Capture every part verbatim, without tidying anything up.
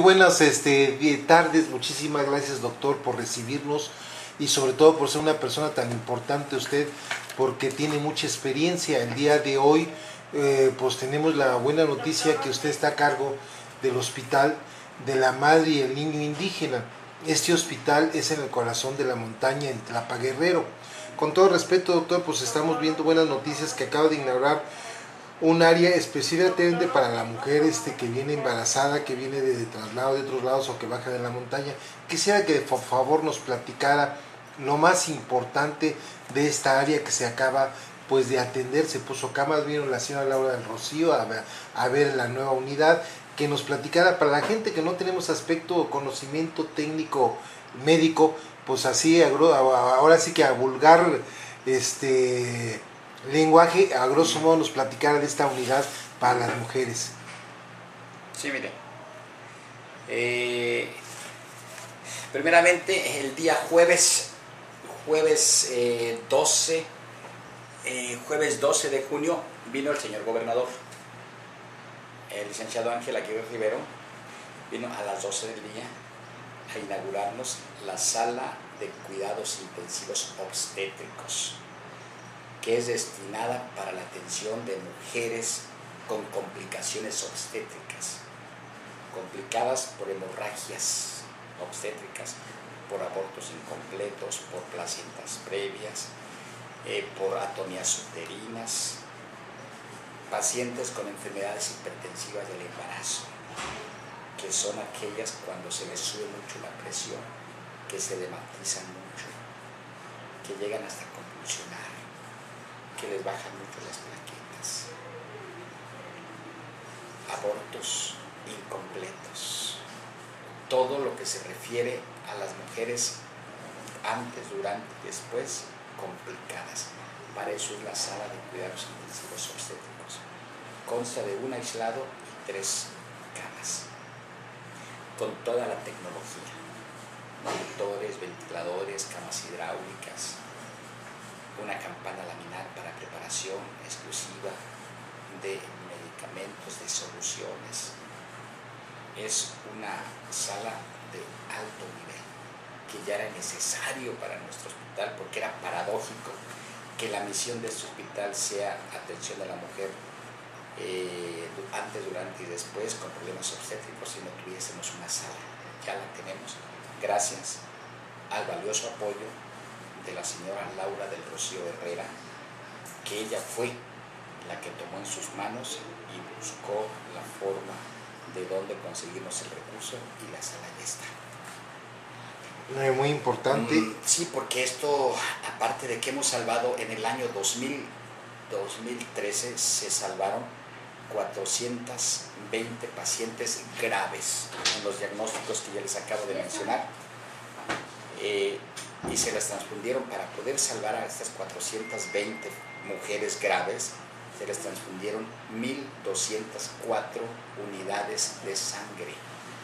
Buenas este, tardes, muchísimas gracias doctor por recibirnos y sobre todo por ser una persona tan importante usted, porque tiene mucha experiencia. El día de hoy eh, pues tenemos la buena noticia que usted está a cargo del hospital de la madre y el niño indígena. Este hospital es en el corazón de la montaña en Tlapa Guerrero. Con todo respeto doctor, pues estamos viendo buenas noticias que acaba de inaugurar un área específicamente para la mujer este, que viene embarazada, que viene de, de traslado de otros lados o que baja de la montaña. Quisiera que por favor nos platicara lo más importante de esta área que se acaba pues de atender. Se puso camas, vino la señora Laura del Rocío a ver, a ver la nueva unidad, que nos platicara para la gente que no tenemos aspecto o conocimiento técnico médico, pues así ahora sí que a vulgar este lenguaje, a grosso modo nos platicara de esta unidad para las mujeres. Sí, mire, eh, primeramente el día jueves, jueves eh, doce, eh, jueves doce de junio vino el señor gobernador, el licenciado Ángel Aguirre Rivero, vino a las doce del día a inaugurarnos la sala de cuidados intensivos obstétricos, que es destinada para la atención de mujeres con complicaciones obstétricas, complicadas por hemorragias obstétricas, por abortos incompletos, por placentas previas, eh, por atonías uterinas, pacientes con enfermedades hipertensivas del embarazo, que son aquellas cuando se les sube mucho la presión, que se dematizan mucho, que llegan hasta convulsionar, que les bajan mucho las plaquetas, abortos incompletos, todo lo que se refiere a las mujeres antes, durante y después, complicadas. Para eso es la sala de cuidados intensivos obstétricos. Consta de un aislado y tres camas, con toda la tecnología, monitores, ventiladores, camas hidráulicas, una campana laminar para preparación exclusiva de medicamentos, de soluciones. Es una sala de alto nivel que ya era necesario para nuestro hospital, porque era paradójico que la misión de este hospital sea atención a la mujer eh, antes, durante y después con problemas obstétricos, si no tuviésemos una sala. Ya la tenemos gracias al valioso apoyo de la señora Laura del Rocío Herrera, que ella fue la que tomó en sus manos y buscó la forma de dónde conseguirnos el recurso, y la sala ya está. Muy importante. Mm, sí, porque esto, aparte de que hemos salvado en el año dos mil, dos mil trece, se salvaron cuatrocientos veinte pacientes graves en los diagnósticos que ya les acabo de mencionar. Eh, y se las transfundieron. Para poder salvar a estas cuatrocientas veinte mujeres graves, se les transfundieron mil doscientas cuatro unidades de sangre,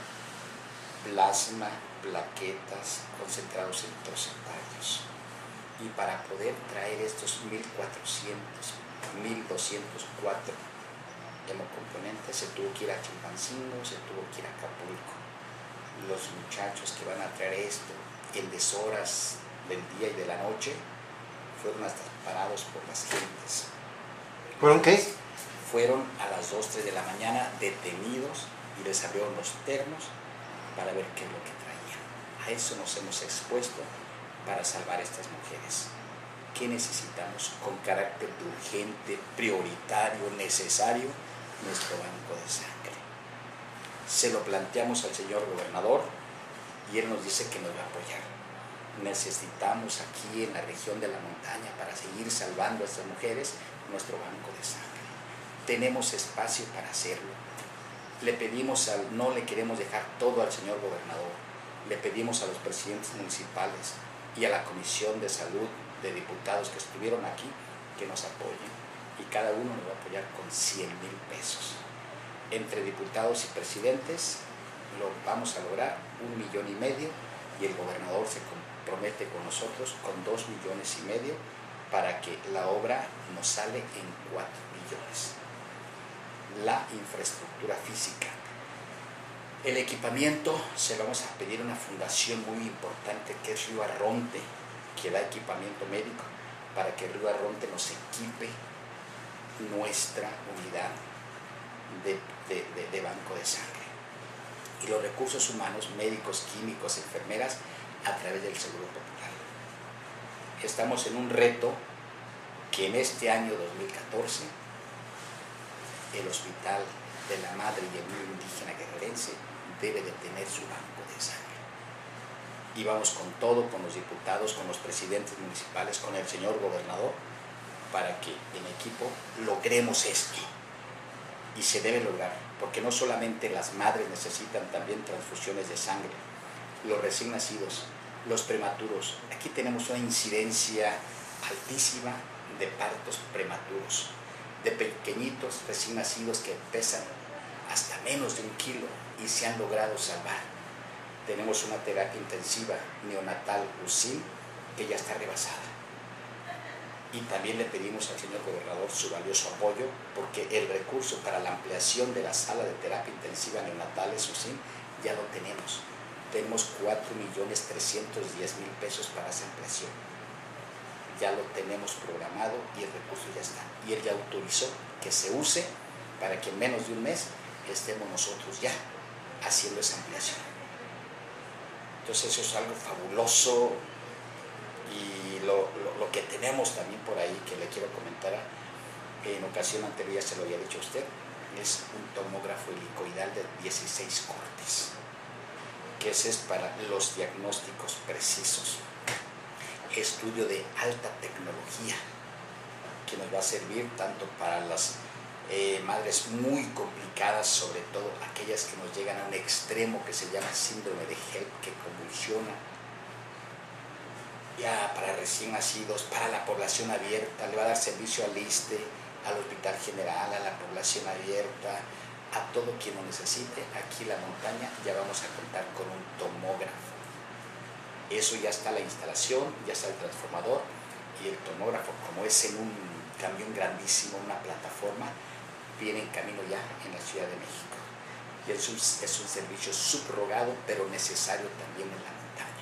plasma, plaquetas, concentrados eritrocitarios. Y para poder traer estos mil cuatrocientos, mil doscientos cuatro hemocomponentes, se tuvo que ir a Chilpancingo, se tuvo que ir a Acapulco. Los muchachos que van a traer esto en deshoras del día y de la noche fueron hasta parados por las gentes. ¿Fueron qué? Fueron a las dos, tres de la mañana detenidos y les abrieron los termos para ver qué es lo que traían. A eso nos hemos expuesto para salvar a estas mujeres. ¿Qué necesitamos con carácter de urgente, prioritario, necesario? Nuestro banco de sangre. Se lo planteamos al señor gobernador y él nos dice que nos va a apoyar. Necesitamos aquí en la región de la montaña, para seguir salvando a estas mujeres, nuestro banco de sangre. Tenemos espacio para hacerlo. Le pedimos, al, no le queremos dejar todo al señor gobernador, le pedimos a los presidentes municipales y a la Comisión de Salud de diputados que estuvieron aquí que nos apoyen, y cada uno nos va a apoyar con cien mil pesos. Entre diputados y presidentes lo vamos a lograr un millón y medio, y el gobernador se compromete con nosotros con dos millones y medio para que la obra nos sale en cuatro millones. La infraestructura física, El equipamiento se lo vamos a pedir a una fundación muy importante que es Río Arronte, que da equipamiento médico, para que Río Arronte nos equipe nuestra unidad de, de, de, de banco de sangre. Y los recursos humanos, médicos, químicos, enfermeras, a través del Seguro Popular. Estamos en un reto que en este año dos mil catorce el Hospital de la Madre y el Niño Indígena Guerrerense debe de tener su banco de sangre. Y vamos con todo, con los diputados, con los presidentes municipales, con el señor gobernador, para que en equipo logremos esto. Y se debe lograr, porque no solamente las madres necesitan también transfusiones de sangre, los recién nacidos, los prematuros. Aquí tenemos una incidencia altísima de partos prematuros, de pequeñitos recién nacidos que pesan hasta menos de un kilo y se han logrado salvar. Tenemos una terapia intensiva neonatal U C I que ya está rebasada. Y también le pedimos al señor gobernador su valioso apoyo, porque el recurso para la ampliación de la sala de terapia intensiva neonatales U C I ya lo tenemos. Tenemos cuatro millones trescientos diez mil pesos para esa ampliación. Ya lo tenemos programado y el recurso ya está. Y él ya autorizó que se use para que en menos de un mes estemos nosotros ya haciendo esa ampliación. Entonces eso es algo fabuloso. Y lo, lo, lo que tenemos también por ahí, que le quiero comentar, en ocasión anterior ya se lo había dicho a usted, es un tomógrafo helicoidal de dieciséis cortes, que ese es para los diagnósticos precisos. Estudio de alta tecnología, que nos va a servir tanto para las eh, madres muy complicadas, sobre todo aquellas que nos llegan a un extremo que se llama síndrome de HELP, que convulsiona, ya para recién nacidos, para la población abierta, le va a dar servicio al ISSSTE, al Hospital General, a la población abierta, a todo quien lo necesite. Aquí en la montaña ya vamos a contar con un tomógrafo. Eso ya está la instalación, ya está el transformador y el tomógrafo, como es en un camión grandísimo, una plataforma, viene en camino ya en la Ciudad de México. Y es un, es un servicio subrogado, pero necesario también en la montaña.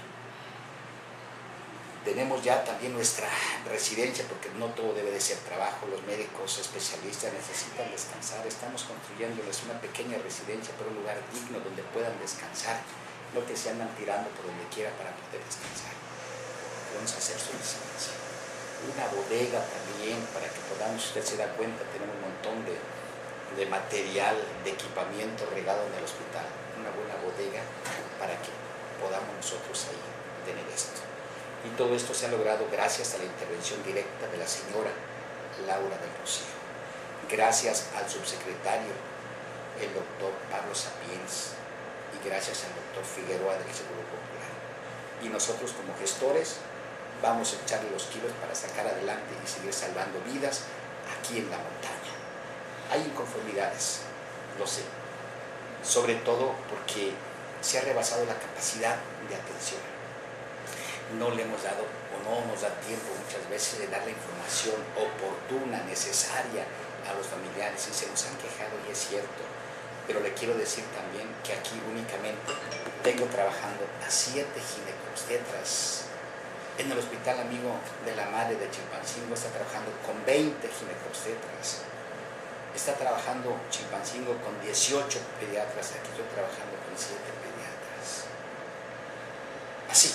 Tenemos ya también nuestra residencia, porque no todo debe de ser trabajo, los médicos especialistas necesitan descansar. Estamos construyéndoles una pequeña residencia, pero un lugar digno donde puedan descansar, no que se andan tirando por donde quiera para poder descansar. Vamos a hacer su residencia. Una bodega también, para que podamos, usted se da cuenta, tenemos un montón de, de material, de equipamiento regado en el hospital. Una buena bodega para que podamos nosotros ahí tener esto. Y todo esto se ha logrado gracias a la intervención directa de la señora Laura del Rocío. Gracias al subsecretario, el doctor Pablo Sapiens, y gracias al doctor Figueroa del Seguro Popular. Y nosotros como gestores vamos a echarle los kilos para sacar adelante y seguir salvando vidas aquí en la montaña. Hay inconformidades, lo sé, sobre todo porque se ha rebasado la capacidad de atención. No le hemos dado o no nos da tiempo muchas veces de dar la información oportuna, necesaria a los familiares, y se nos han quejado, y es cierto. Pero le quiero decir también que aquí únicamente tengo trabajando a siete ginecobstetras. En el Hospital Amigo de la Madre de Chilpancingo está trabajando con veinte ginecobstetras. Está trabajando Chilpancingo con dieciocho pediatras. Aquí estoy trabajando con siete pediatras. Así.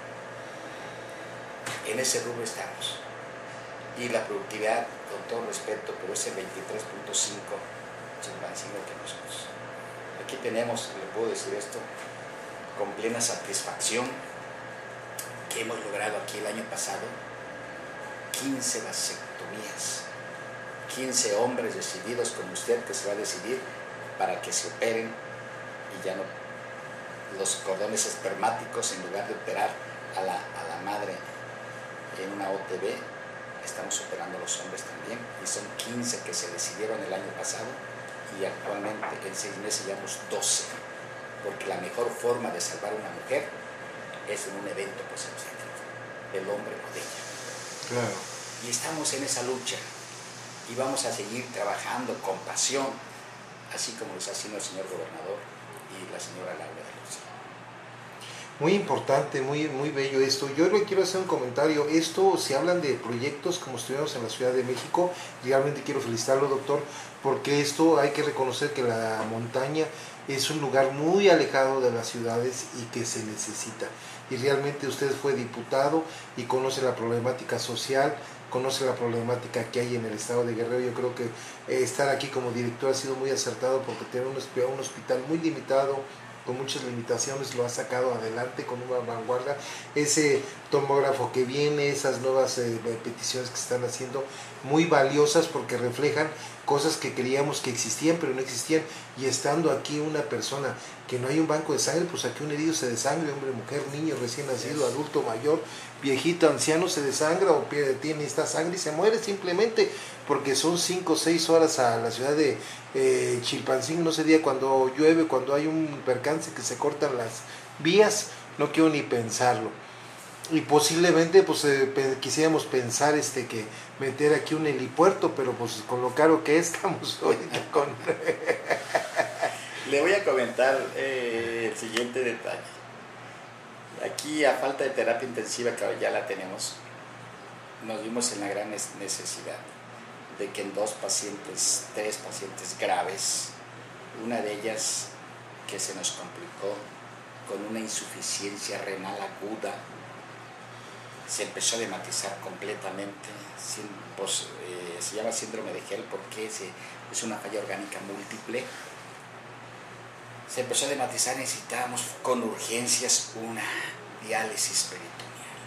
En ese rubro estamos. Y la productividad, con todo respeto, pero es el veintitrés punto cinco Chilpancingo que nosotros. Aquí tenemos, le puedo decir esto, con plena satisfacción, que hemos logrado aquí el año pasado quince vasectomías, quince hombres decididos como usted que se va a decidir para que se operen y ya no los cordones espermáticos, en lugar de operar a la, a la madre en una O T B, estamos operando a los hombres también, y son quince que se decidieron el año pasado, y actualmente en seis meses llevamos doce, porque la mejor forma de salvar a una mujer es en un evento pues del hombre o de ella. Claro. Y estamos en esa lucha y vamos a seguir trabajando con pasión, así como lo está haciendo el señor gobernador y la señora Laura de Lucía. Muy importante, muy, muy bello esto. Yo le quiero hacer un comentario. Esto, si hablan de proyectos como estuvimos en la Ciudad de México, realmente quiero felicitarlo, doctor, porque esto hay que reconocer que la montaña es un lugar muy alejado de las ciudades y que se necesita. Y realmente usted fue diputado y conoce la problemática social, conoce la problemática que hay en el estado de Guerrero. Yo creo que eh, estar aquí como director ha sido muy acertado, porque tener un, un hospital muy limitado, con muchas limitaciones, lo ha sacado adelante con una vanguardia. Ese tomógrafo que viene, esas nuevas eh, peticiones que se están haciendo, muy valiosas porque reflejan cosas que creíamos que existían pero no existían. Y estando aquí una persona, que no hay un banco de sangre, pues aquí un herido se desangre, hombre, mujer, niño, recién nacido, adulto, mayor, viejito, anciano, se desangra o tiene esta sangre y se muere simplemente porque son cinco o seis horas a la ciudad de eh, Chilpancingo. No sé, día cuando llueve, cuando hay un percance que se cortan las vías, no quiero ni pensarlo. Y posiblemente pues eh, pe quisiéramos pensar este que meter aquí un helipuerto, pero pues con lo caro que estamos ahorita con... Le voy a comentar eh, el siguiente detalle. Aquí, a falta de terapia intensiva, que ya la tenemos, nos vimos en la gran necesidad de que en dos pacientes, tres pacientes graves, una de ellas que se nos complicó con una insuficiencia renal aguda, se empezó a dematizar completamente, sin, pues, eh, se llama síndrome de Gel porque se, es una falla orgánica múltiple. Se empezó a dematizar, necesitábamos con urgencias una diálisis peritoneal.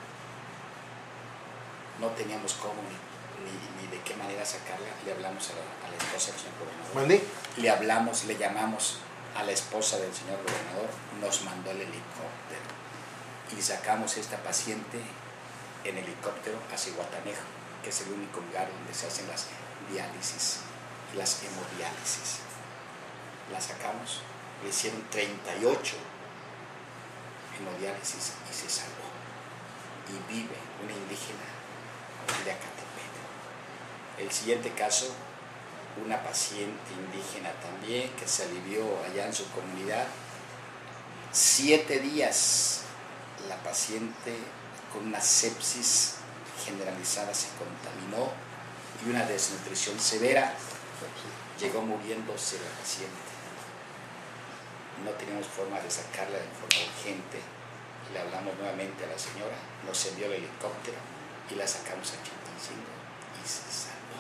No teníamos cómo ni, ni, ni de qué manera sacarla. Le hablamos a la, a la esposa del señor gobernador. ¿Mandé? Le hablamos, le llamamos a la esposa del señor gobernador, nos mandó el helicóptero y sacamos a esta paciente en helicóptero a Zihuatanejo, que es el único lugar donde se hacen las diálisis, las hemodiálisis. La sacamos, le hicieron treinta y ocho hemodiálisis y se salvó. Y vive una indígena de Acatepec. El siguiente caso, una paciente indígena también que se alivió allá en su comunidad. Siete días la paciente con una sepsis generalizada se contaminó y una desnutrición severa. Llegó muriéndose la paciente. No teníamos forma de sacarla de forma urgente. Le hablamos nuevamente a la señora, nos envió el helicóptero y la sacamos a Chilpancingo y se salvó.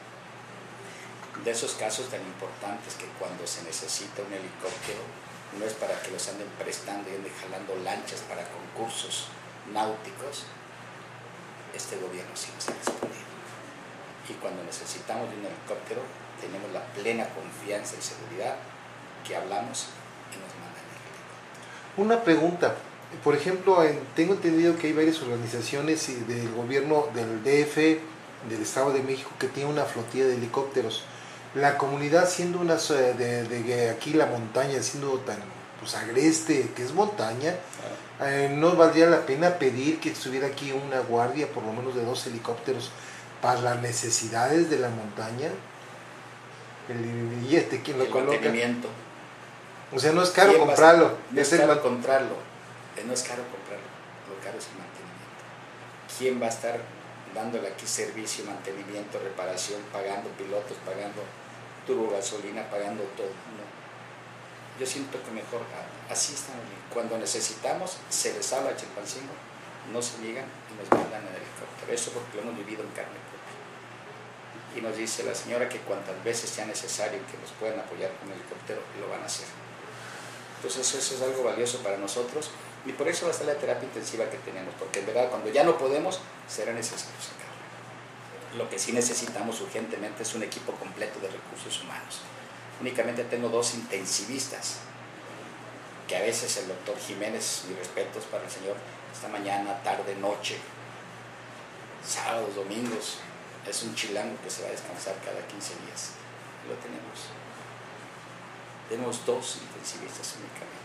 De esos casos tan importantes que cuando se necesita un helicóptero, no es para que los anden prestando y anden jalando lanchas para concursos náuticos, este gobierno sí nos ha respondido. Y cuando necesitamos de un helicóptero, tenemos la plena confianza y seguridad que hablamos y nos mandan el helicóptero. Una pregunta, por ejemplo, en, tengo entendido que hay varias organizaciones del gobierno del D F, del Estado de México, que tiene una flotilla de helicópteros. La comunidad, siendo una de, de, de aquí la montaña, siendo tan pues agreste que es montaña, eh, ¿no valdría la pena pedir que estuviera aquí una guardia, por lo menos de dos helicópteros, para las necesidades de la montaña? El billete, ¿quién lo el coloca? Mantenimiento. O sea, no es caro comprarlo. No es es caro el... comprarlo. No es caro comprarlo. Lo caro es el mantenimiento. ¿Quién va a estar dándole aquí servicio, mantenimiento, reparación, pagando pilotos, pagando turbo, gasolina, pagando todo? No. Yo siento que mejor así estamos bien. Cuando necesitamos, se les habla a Chilpancingo, no se niegan y nos mandan en helicóptero. Eso porque lo hemos vivido en carne propia. Y nos dice la señora que cuantas veces sea necesario que nos puedan apoyar con el helicóptero, lo van a hacer. Entonces eso, eso es algo valioso para nosotros y por eso va a estar la terapia intensiva que tenemos, porque en verdad cuando ya no podemos, será necesario sacarla. Lo que sí necesitamos urgentemente es un equipo completo de recursos humanos. Únicamente tengo dos intensivistas, que a veces el doctor Jiménez, mis respetos para el señor, esta mañana, tarde, noche, sábados, domingos, es un chilango que se va a descansar cada quince días. Lo tenemos. Tenemos dos intensivistas únicamente.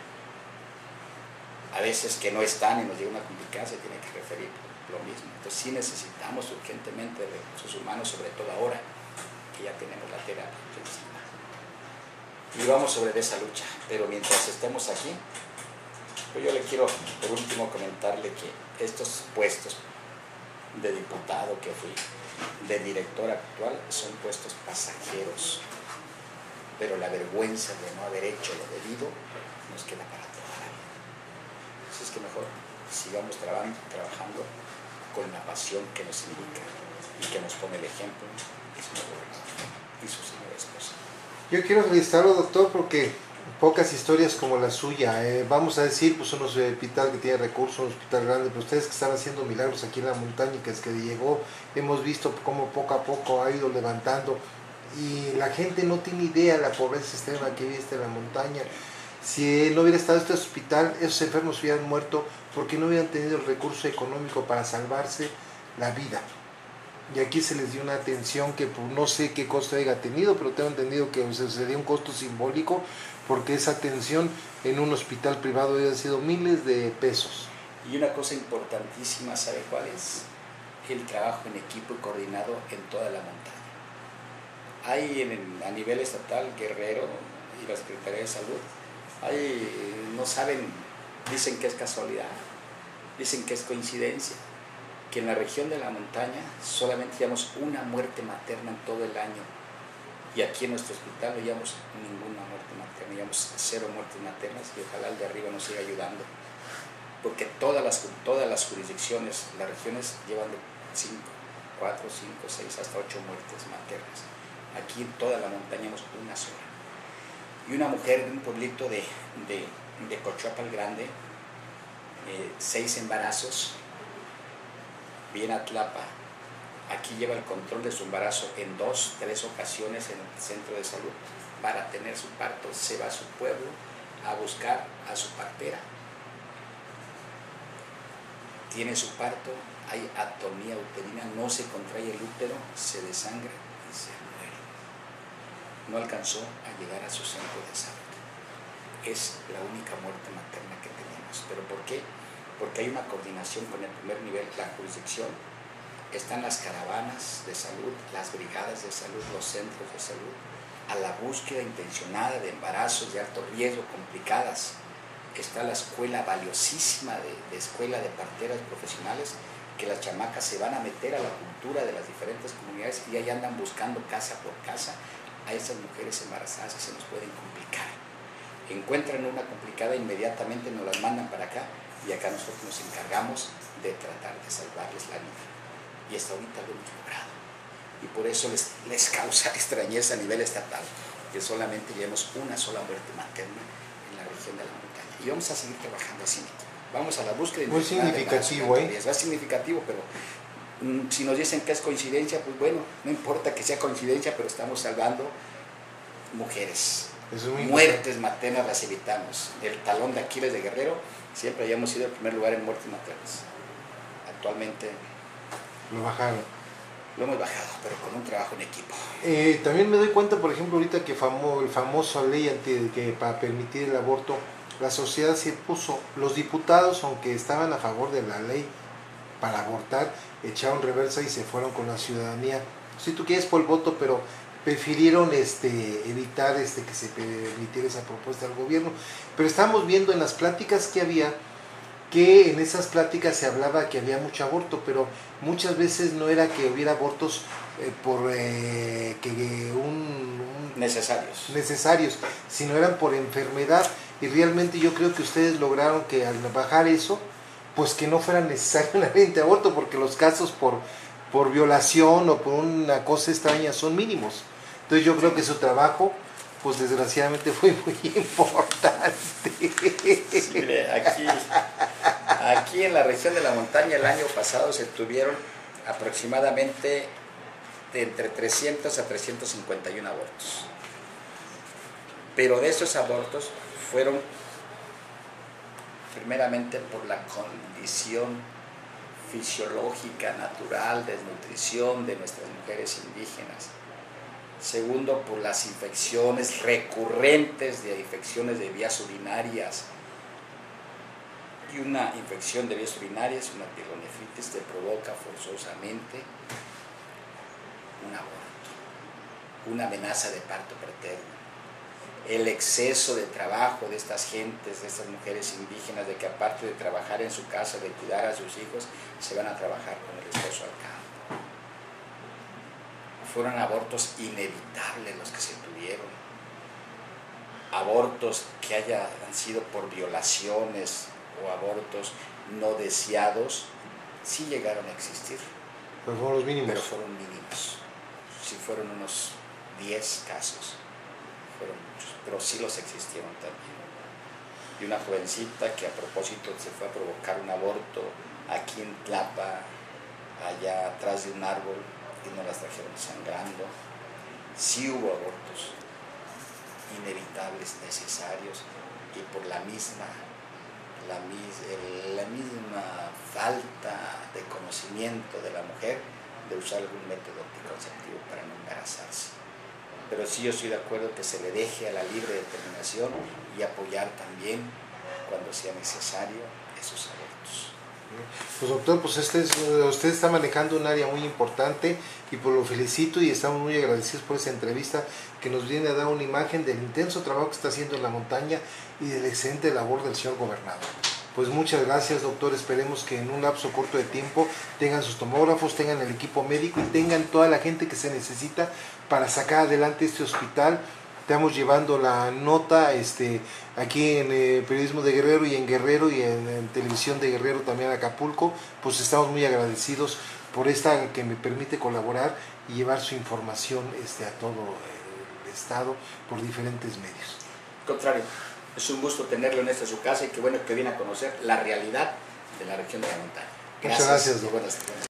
A veces que no están y nos llega una complicación, se tiene que referir lo mismo. Entonces sí necesitamos urgentemente recursos humanos, sobre todo ahora que ya tenemos la terapia intensiva. y vamos sobre esa lucha. Pero mientras estemos aquí, pues yo le quiero por último comentarle que estos puestos de diputado que fui, de director actual, son puestos pasajeros, pero la vergüenza de no haber hecho lo debido nos queda para toda la vida. Así es que mejor sigamos trabajando, trabajando con la pasión que nos indica y que nos pone el ejemplo y su gobernador y su señora esposa. Yo quiero felicitarlo, doctor, porque pocas historias como la suya, eh, vamos a decir, pues un hospital que tiene recursos, un hospital grande, pero ustedes que están haciendo milagros aquí en la montaña, que es que llegó, hemos visto cómo poco a poco ha ido levantando, y la gente no tiene idea de la pobreza extrema que vive en la montaña. Si no hubiera estado este hospital, esos enfermos hubieran muerto porque no hubieran tenido el recurso económico para salvarse la vida. Y aquí se les dio una atención que pues, no sé qué costo haya tenido, pero tengo entendido que se, se dio un costo simbólico, porque esa atención en un hospital privado había sido miles de pesos. Y una cosa importantísima, ¿sabe cuál es? El trabajo en equipo y coordinado en toda la montaña. Hay en, a nivel estatal, Guerrero y la Secretaría de Salud, hay, no saben, dicen que es casualidad, dicen que es coincidencia, que en la región de la montaña solamente llevamos una muerte materna en todo el año, y aquí en nuestro hospital no llevamos ninguna muerte materna, llevamos cero muertes maternas, y ojalá el de arriba nos siga ayudando, porque todas las, todas las jurisdicciones, las regiones llevan de cinco, cuatro, cinco, seis, hasta ocho muertes maternas. Aquí en toda la montaña llevamos una sola. Y una mujer de un pueblito de, de, de Cochuapa el Grande, eh, seis embarazos, viene a Tlapa, aquí lleva el control de su embarazo en dos, tres ocasiones en el centro de salud. Para tener su parto se va a su pueblo a buscar a su partera. Tiene su parto, hay atonía uterina, no se contrae el útero, se desangra y se muere. No alcanzó a llegar a su centro de salud. Es la única muerte materna que tenemos. ¿Pero por qué? Porque hay una coordinación con el primer nivel, la jurisdicción. Están las caravanas de salud, las brigadas de salud, los centros de salud, a la búsqueda intencionada de embarazos de alto riesgo, complicadas. Está la escuela valiosísima de, de escuela de parteras profesionales, que las chamacas se van a meter a la cultura de las diferentes comunidades y ahí andan buscando casa por casa a esas mujeres embarazadas que se nos pueden complicar. Encuentran una complicada, inmediatamente nos las mandan para acá y acá nosotros nos encargamos de tratar de salvarles la vida. Y hasta ahorita lo hemos logrado. Y por eso les, les causa extrañeza a nivel estatal que solamente llevemos una sola muerte materna en la región de la montaña. Y vamos a seguir trabajando así. Vamos a la búsqueda. Muy significativo, ¿eh? Es significativo, pero mm, si nos dicen que es coincidencia, pues bueno, no importa que sea coincidencia, pero estamos salvando mujeres. Muertes maternas las evitamos. El talón de Aquiles de Guerrero, siempre hayamos sido el primer lugar en muertes maternas. Actualmente lo bajaron. Lo hemos bajado, pero con un trabajo en equipo. Eh, también me doy cuenta, por ejemplo, ahorita que famo, el famoso ley anti, que para permitir el aborto, la sociedad se puso, los diputados, aunque estaban a favor de la ley para abortar, echaron reversa y se fueron con la ciudadanía. Si tú quieres por el voto, pero prefirieron este, evitar este, que se permitiera esa propuesta del gobierno. Pero estamos viendo en las pláticas que había, que en esas pláticas se hablaba que había mucho aborto, pero muchas veces no era que hubiera abortos eh, por eh, que un, un necesarios. necesarios, sino eran por enfermedad, y realmente yo creo que ustedes lograron que al bajar eso, pues que no fuera necesariamente aborto, porque los casos por, por violación o por una cosa extraña son mínimos. Entonces yo creo que su trabajo, pues desgraciadamente fue muy importante. Sí, mire, aquí, aquí en la región de la montaña el año pasado se tuvieron aproximadamente de entre trescientos a trescientos cincuenta y uno abortos. Pero de esos abortos fueron primeramente por la condición fisiológica, natural, desnutrición de nuestras mujeres indígenas. Segundo, por las infecciones recurrentes de infecciones de vías urinarias. Y una infección de vías urinarias, una pielonefritis, te provoca forzosamente un aborto, una amenaza de parto preterno. el exceso de trabajo de estas gentes, de estas mujeres indígenas, de que aparte de trabajar en su casa, de cuidar a sus hijos, se van a trabajar con el esposo al campo. Fueron abortos inevitables los que se tuvieron. Abortos que hayan sido por violaciones o abortos no deseados, sí llegaron a existir. Pero fueron los mínimos. Pero fueron mínimos. Sí fueron unos diez casos. Fueron muchos, pero sí los existieron también. Y una jovencita que a propósito se fue a provocar un aborto aquí en Tlapa, allá atrás de un árbol, y no las trajeron sangrando. Sí hubo abortos inevitables, necesarios, y por la misma, la, mis, el, la misma falta de conocimiento de la mujer de usar algún método anticonceptivo para no embarazarse. Pero sí yo estoy de acuerdo que se le deje a la libre determinación y apoyar también, cuando sea necesario, esos abortos. Pues doctor, pues este es, usted está manejando un área muy importante y pues lo felicito y estamos muy agradecidos por esta entrevista que nos viene a dar una imagen del intenso trabajo que está haciendo en la montaña y de la excelente labor del señor gobernador. Pues muchas gracias, doctor, esperemos que en un lapso corto de tiempo tengan sus tomógrafos, tengan el equipo médico y tengan toda la gente que se necesita para sacar adelante este hospital. Estamos llevando la nota este, aquí en el periodismo de Guerrero y en Guerrero y en, en televisión de Guerrero también en Acapulco, pues estamos muy agradecidos por esta que me permite colaborar y llevar su información este, a todo el estado por diferentes medios. Al contrario, es un gusto tenerlo en esta su casa y qué bueno que viene a conocer la realidad de la región de la montaña. Gracias. Muchas gracias, doctor. Buenas tardes.